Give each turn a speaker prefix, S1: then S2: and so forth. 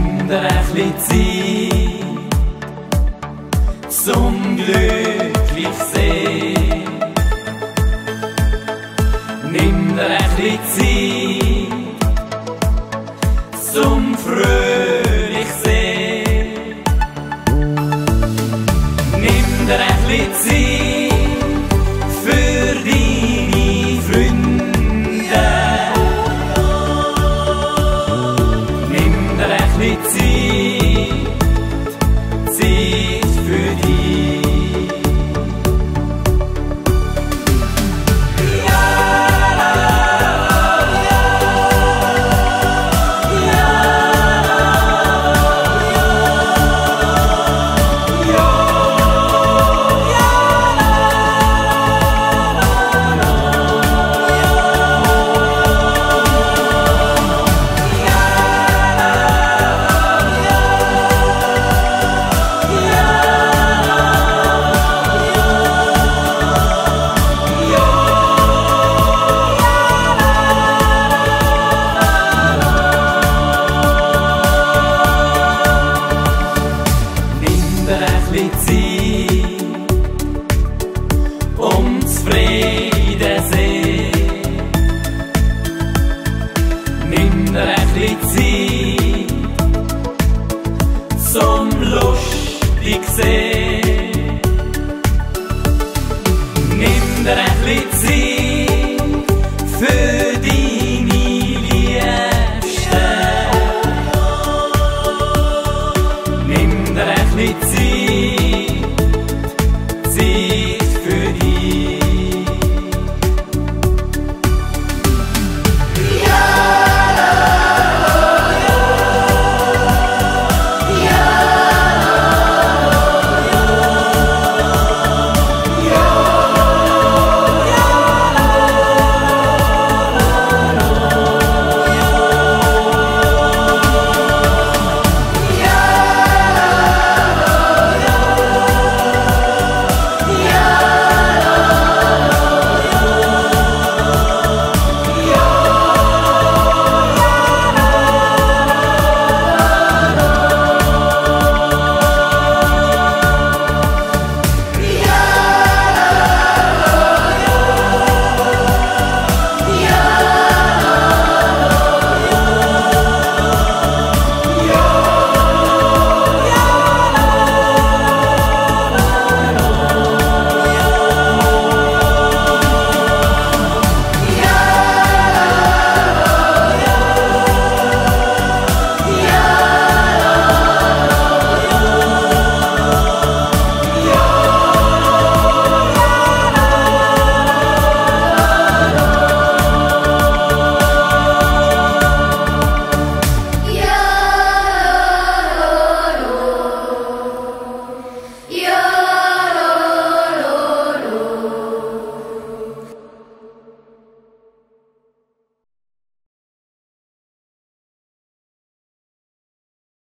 S1: Nimm dir ein bisschen Zeit zum glücklich sein. Nimm dir ein bisschen Zeit zum fröhlich sein. Nimm dir ein bisschen Zeit für deine Freunde. Nimm dir ein bisschen Zeit für dich. Zufrieden sein. Nimm dir ein bisschen Zeit zum lustig sein.